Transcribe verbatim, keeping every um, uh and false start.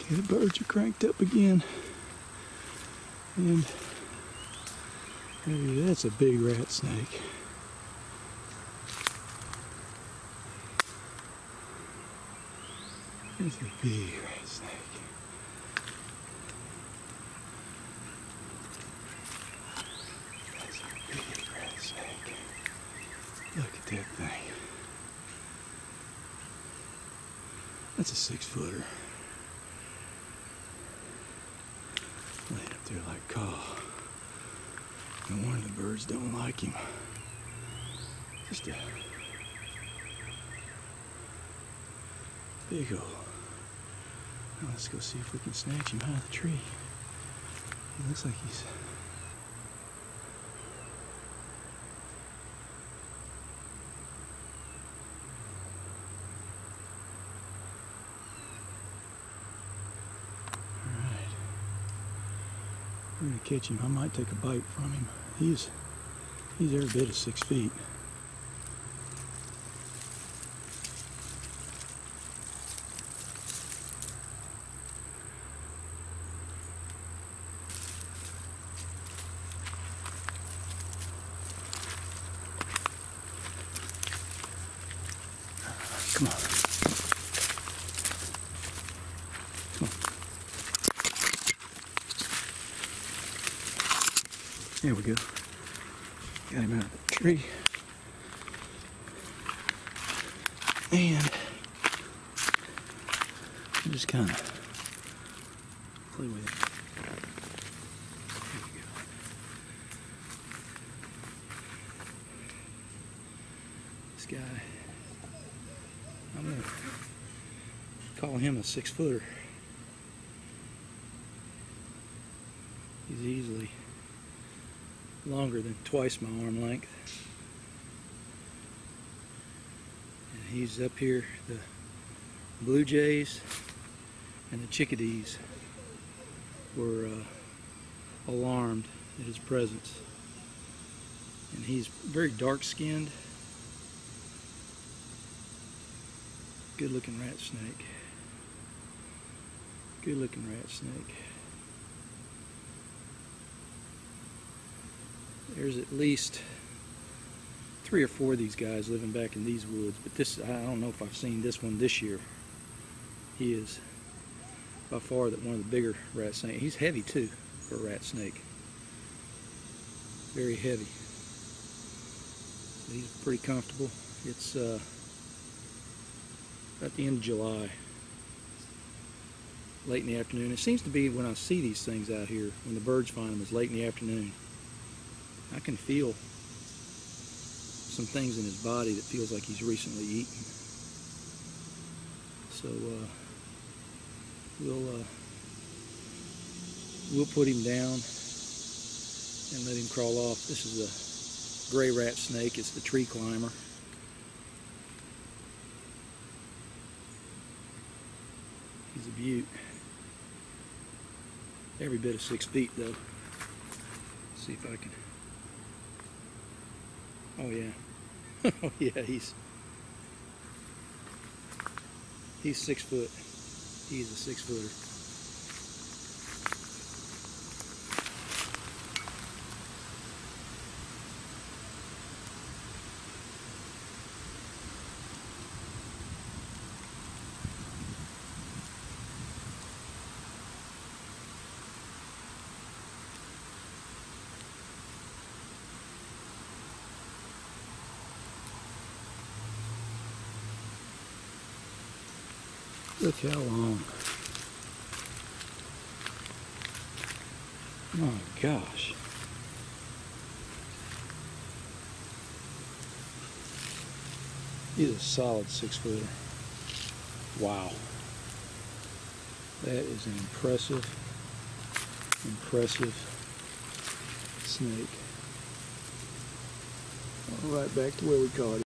Okay, the birds are cranked up again. And maybe that's a big rat snake. There's a big rat snake. That's a big rat snake. Look at that thing. That's a six footer. Laying up there like caw. No wonder the birds don't like him. Just a big old. Now let's go see if we can snatch him out of the tree. He looks like he's. Alright. We're gonna catch him. I might take a bite from him. He's he's every bit of six feet. Come on. Come on. There we go. Got him out of the tree. And I'm just kind of play with it. There we go. This guy, I'm going to call him a six footer. He's easily longer than twice my arm length. And he's up here. The blue jays and the chickadees were uh, alarmed at his presence. And he's very dark skinned. Good looking rat snake. Good looking rat snake. There's at least three or four of these guys living back in these woods, but this, I don't know if I've seen this one this year. He is by far the, one of the bigger rat snakes. He's heavy too for a rat snake. Very heavy. So he's pretty comfortable. It's uh, at the end of July, late in the afternoon. It seems to be when I see these things out here, when the birds find them, it's late in the afternoon. I can feel some things in his body that feels like he's recently eaten. So uh, we'll uh, we'll put him down and let him crawl off. This is a gray rat snake. It's the tree climber. He's a beaut. Every bit of six feet though. Let's see if I can. Oh yeah. Oh yeah, he's he's six foot. He's a six footer. Look how long. My gosh. He's a solid six footer. Wow. That is an impressive, impressive snake. All right, back to where we caught it.